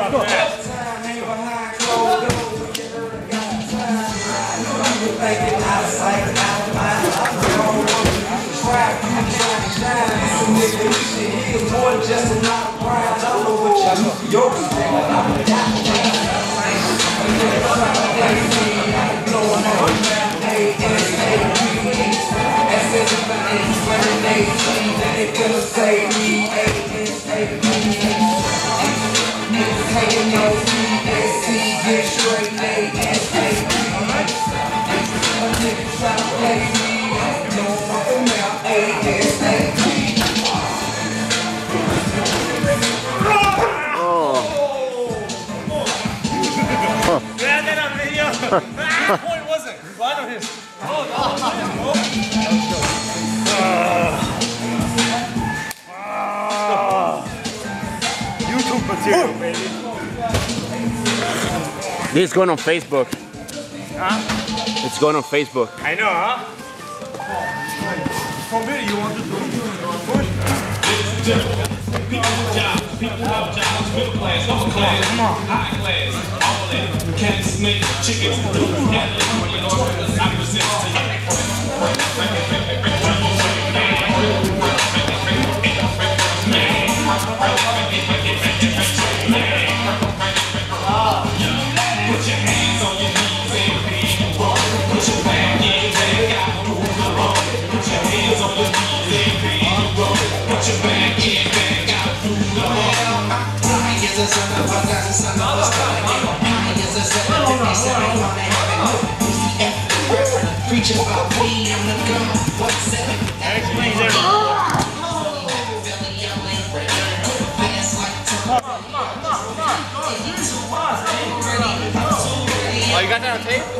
Point wasn't. Right on his. YouTube material, baby. This is going on Facebook. Huh? It's going on Facebook. I know, huh? From here, you want to do push? People have jobs, middle class, upper class, high class, all that. Cats, snakes, chickens, I present to you. Put your hands on your knees and pay you walk. Put your back in, back out, move along. Put your hands on your knees and pay you walk. Put your back in, back out, move along. I is a son of a gun, son of a star. I is a 757 on the heaven. UCF, preaching about me, I'm the gun. What's that? That explains everything. Oh, you got that on tape?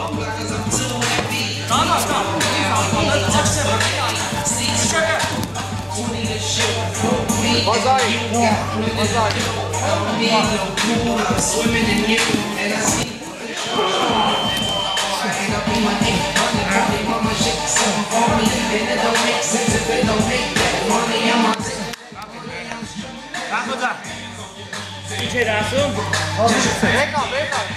What's that? Swimming in you, and I see. DJ Dasu? Venga, venga.